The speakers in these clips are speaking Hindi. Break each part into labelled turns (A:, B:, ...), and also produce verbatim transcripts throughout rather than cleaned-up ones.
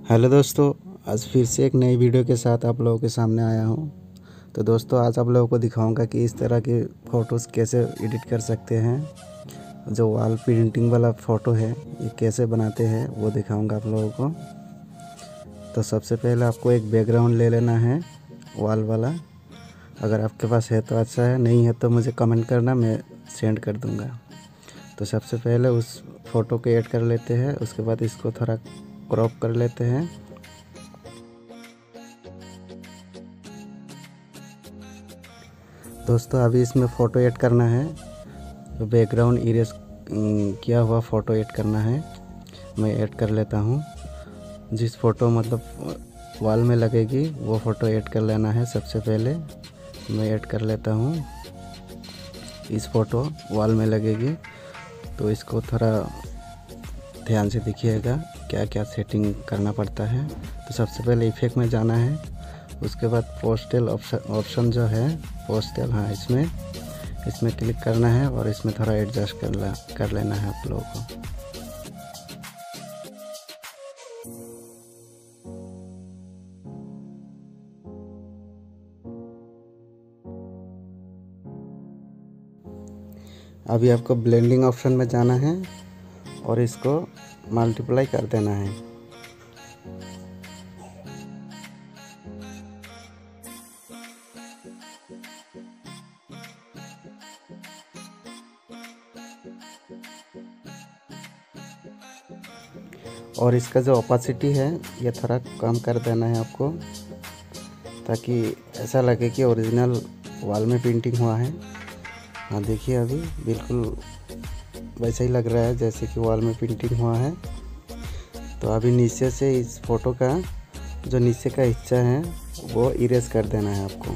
A: हेलो दोस्तों, आज फिर से एक नई वीडियो के साथ आप लोगों के सामने आया हूँ। तो दोस्तों, आज आप लोगों को दिखाऊंगा कि इस तरह के फ़ोटोज़ कैसे एडिट कर सकते हैं। जो वॉल प्रिंटिंग वाला फ़ोटो है ये कैसे बनाते हैं वो दिखाऊंगा आप लोगों को। तो सबसे पहले आपको एक बैकग्राउंड ले लेना है वॉल वाला। अगर आपके पास है तो अच्छा है, नहीं है तो मुझे कमेंट करना, मैं सेंड कर दूँगा। तो सबसे पहले उस फ़ोटो को ऐड कर लेते हैं, उसके बाद इसको थोड़ा क्रॉप कर लेते हैं। दोस्तों, अभी इसमें फ़ोटो ऐड करना है, तो बैकग्राउंड इरेज किया हुआ फ़ोटो ऐड करना है। मैं ऐड कर लेता हूँ। जिस फ़ोटो मतलब वॉल में लगेगी वो फ़ोटो ऐड कर लेना है। सबसे पहले मैं ऐड कर लेता हूँ। इस फ़ोटो वॉल में लगेगी, तो इसको थोड़ा ध्यान से देखिएगा क्या क्या सेटिंग करना पड़ता है। तो सबसे पहले इफेक्ट में जाना है, उसके बाद पोस्टल ऑप्शन ऑप्शन जो है पोस्टल, हाँ इसमें इसमें क्लिक करना है और इसमें थोड़ा एडजस्ट कर ला कर लेना है आप लोगों को। अभी आपको ब्लेंडिंग ऑप्शन में जाना है और इसको मल्टीप्लाई कर देना है। और इसका जो ओपेसिटी है ये थोड़ा कम कर देना है आपको, ताकि ऐसा लगे कि ओरिजिनल वॉल में पेंटिंग हुआ है। हाँ देखिए, अभी बिल्कुल वैसा ही लग रहा है जैसे कि वॉल में पेंटिंग हुआ है। तो अभी नीचे से इस फ़ोटो का जो नीचे का हिस्सा है वो इरेज कर देना है आपको।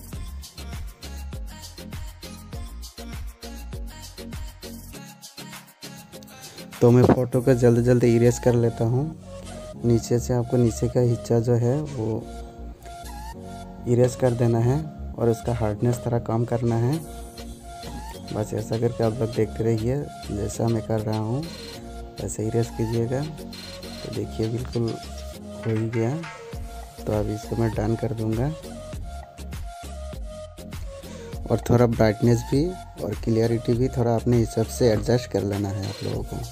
A: तो मैं फ़ोटो को जल्दी जल्दी इरेज कर लेता हूँ। नीचे से आपको नीचे का हिस्सा जो है वो इरेज कर देना है और उसका हार्डनेस थोड़ा कम करना है। बस ऐसा करके आप लोग देखते रहिए, जैसा मैं कर रहा हूँ वैसे इरेज कीजिएगा। तो देखिए बिल्कुल हो ही गया। तो अभी इसको मैं डन कर दूँगा और थोड़ा ब्राइटनेस भी और क्लियरिटी भी थोड़ा अपने हिसाब से एडजस्ट कर लेना है आप लोगों को।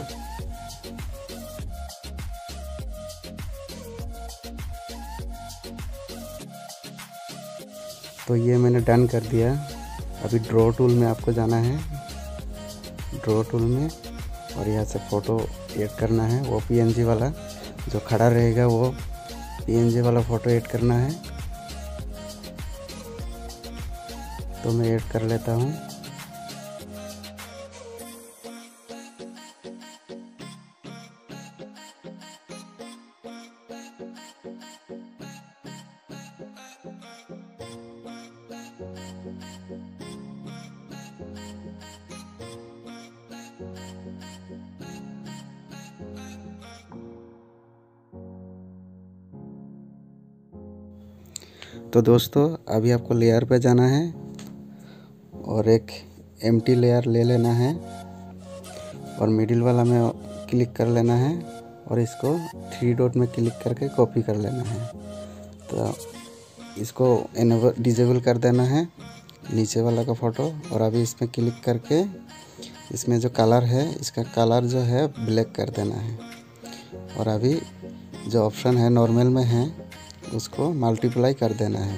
A: तो ये मैंने डन कर दिया। अभी ड्रॉ टूल में आपको जाना है, ड्रॉ टूल में, और यहाँ से फ़ोटो ऐड करना है। वो पीएनजी वाला जो खड़ा रहेगा वो पीएनजी वाला फ़ोटो ऐड करना है। तो मैं ऐड कर लेता हूँ। तो दोस्तों, अभी आपको लेयर पे जाना है और एक एम्प्टी लेयर ले लेना है और मिडिल वाला में क्लिक कर लेना है और इसको थ्री डॉट में क्लिक करके कॉपी कर लेना है। तो इसको इनेबल डिजेबल कर देना है नीचे वाला का फ़ोटो। और अभी इसमें क्लिक करके इसमें जो कलर है इसका कलर जो है ब्लैक कर देना है। और अभी जो ऑप्शन है नॉर्मल में है उसको मल्टीप्लाई कर देना है।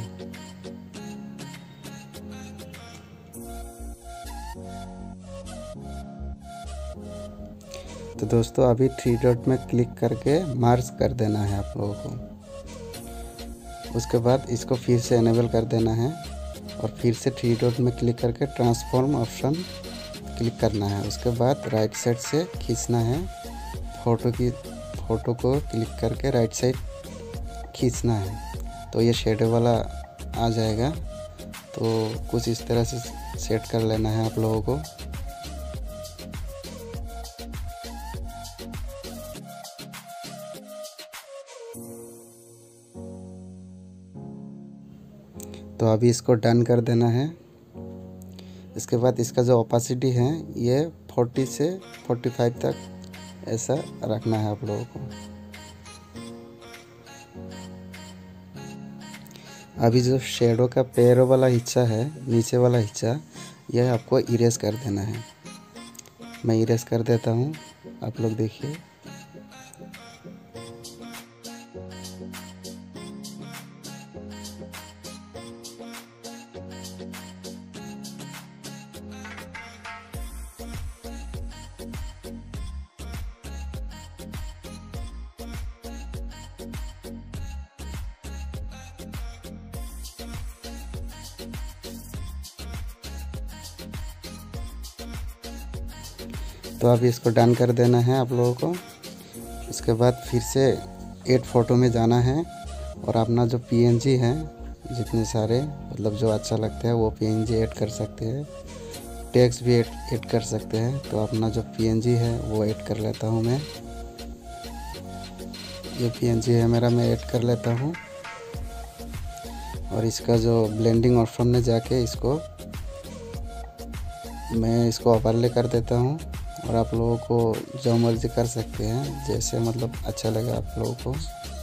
A: तो दोस्तों, अभी थ्री डॉट में क्लिक करके मार्ज कर देना है आप लोगों को। उसके बाद इसको फिर से इनेबल कर देना है और फिर से थ्री डॉट में क्लिक करके ट्रांसफॉर्म ऑप्शन क्लिक करना है। उसके बाद राइट साइड से खींचना है, फ़ोटो की फ़ोटो को क्लिक करके राइट साइड खींचना है। तो ये शेडो वाला आ जाएगा। तो कुछ इस तरह से सेट कर लेना है आप लोगों को। तो अभी इसको डन कर देना है। इसके बाद इसका जो ओपेसिटी है ये चालीस से पैंतालीस तक ऐसा रखना है आप लोगों को। अभी जो शेडो का पैरों वाला हिस्सा है, नीचे वाला हिस्सा, यह आपको इरेज कर देना है। मैं इरेज कर देता हूँ, आप लोग देखिए। तो अभी इसको डन कर देना है आप लोगों को। इसके बाद फिर से ऐड फोटो में जाना है और अपना जो पीएनजी है, जितने सारे मतलब जो अच्छा लगता है वो पीएनजी ऐड कर सकते हैं, टेक्स्ट भी ऐड कर सकते हैं। तो अपना जो पीएनजी है वो ऐड कर लेता हूँ मैं। ये पीएनजी है मेरा, मैं ऐड कर लेता हूँ। और इसका जो ब्लेंडिंग ऑप्शन में जाके इसको मैं इसको ओवरले कर देता हूँ। और आप लोगों को जो मर्जी कर सकते हैं, जैसे मतलब अच्छा लगे आप लोगों को।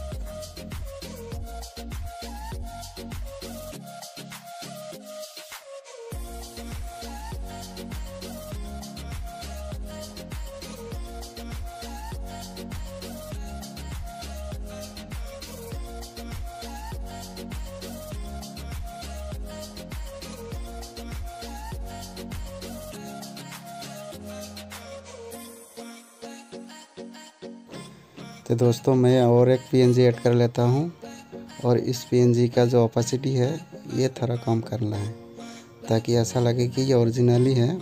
A: तो दोस्तों मैं और एक पीएनजी ऐड कर लेता हूँ। और इस पीएनजी का जो ओपेसिटी है ये थोड़ा कम करना है, ताकि ऐसा लगे कि ये ओरिजिनली है।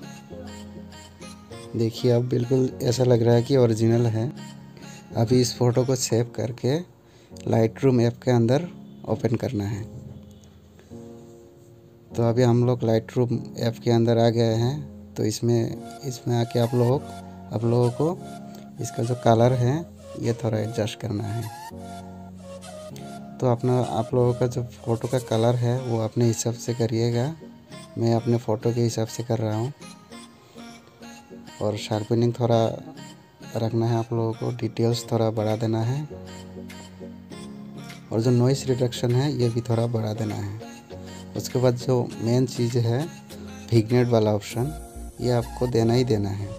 A: देखिए अब बिल्कुल ऐसा लग रहा है कि ओरिजिनल है। अभी इस फ़ोटो को सेव करके लाइटरूम ऐप के अंदर ओपन करना है। तो अभी हम लोग लाइटरूम ऐप के अंदर आ गए हैं। तो इसमें इसमें आके आप लोग आप लोगों को इसका जो कलर है ये थोड़ा एडजस्ट करना है। तो अपना आप लोगों का जो फ़ोटो का कलर है वो अपने हिसाब से करिएगा। मैं अपने फ़ोटो के हिसाब से कर रहा हूँ। और शार्पनिंग थोड़ा रखना है आप लोगों को, डिटेल्स थोड़ा बढ़ा देना है। और जो नॉइस रिडक्शन है ये भी थोड़ा बढ़ा देना है। उसके बाद जो मेन चीज़ है विग्नेट वाला ऑप्शन, ये आपको देना ही देना है।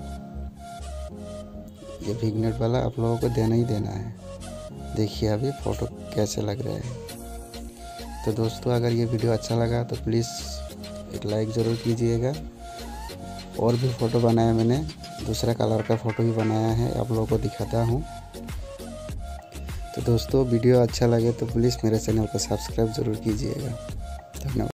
A: ये विग्नेट वाला आप लोगों को देना ही देना है। देखिए अभी फ़ोटो कैसे लग रहा है। तो दोस्तों अगर ये वीडियो अच्छा लगा तो प्लीज़ एक लाइक ज़रूर कीजिएगा। और भी फ़ोटो बनाया मैंने, दूसरा कलर का फ़ोटो भी बनाया है, आप लोगों को दिखाता हूँ। तो दोस्तों वीडियो अच्छा लगे तो प्लीज़ मेरे चैनल को सब्सक्राइब ज़रूर कीजिएगा। धन्यवाद।